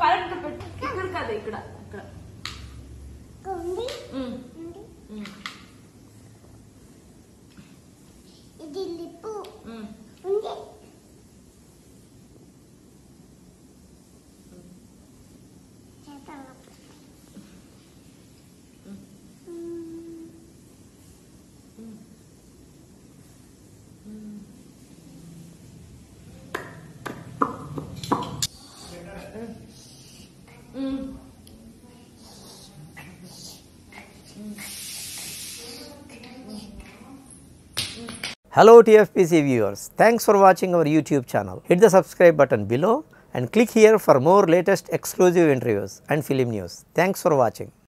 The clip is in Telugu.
కరెక్ట్ పెట్టు. ఇక్కడ కాదు, ఇక్కడ ఇక్కడ. ఇది లిప్పు. Hello TFPC viewers, thanks for watching our YouTube channel. Hit the subscribe button below and click here for more latest exclusive interviews and film news. Thanks for watching.